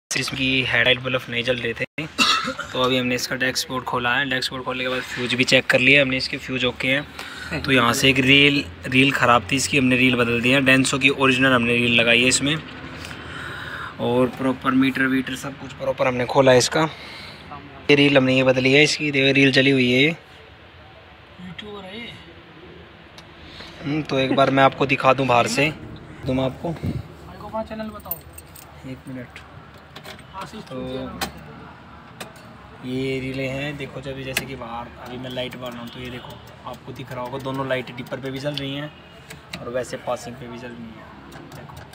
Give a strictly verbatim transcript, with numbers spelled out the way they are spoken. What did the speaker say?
इसकी headlight bulb नहीं जल रहे थे, तो अभी हमने इसका डैशबोर्ड खोला है। डैशबोर्ड खोलने के बाद फ्यूज भी चेक कर लिया हमने, इसके फ्यूज ओके हैं। तो यहाँ से एक रील रील ख़राब थी, इसकी हमने रील बदल दी है। डेंसो की ओरिजिनल हमने रील लगाई है इसमें, और प्रॉपर मीटर वीटर सब कुछ प्रॉपर हमने खोला है इसका। ये रील हमने ये बदली है इसकी, देखो रील जली हुई है ये। तो एक बार मैं आपको दिखा दूँ बाहर से, तुम आपको चैनल बताओ एक मिनट। तो ये रीलें हैं, देखो जब जैसे कि बाहर अभी मैं लाइट बार रहा हूँ, तो ये देखो आपको दिख रहा होगा दोनों लाइट डिपर पे भी जल रही हैं और वैसे पासिंग पे भी जल रही हैं। देखो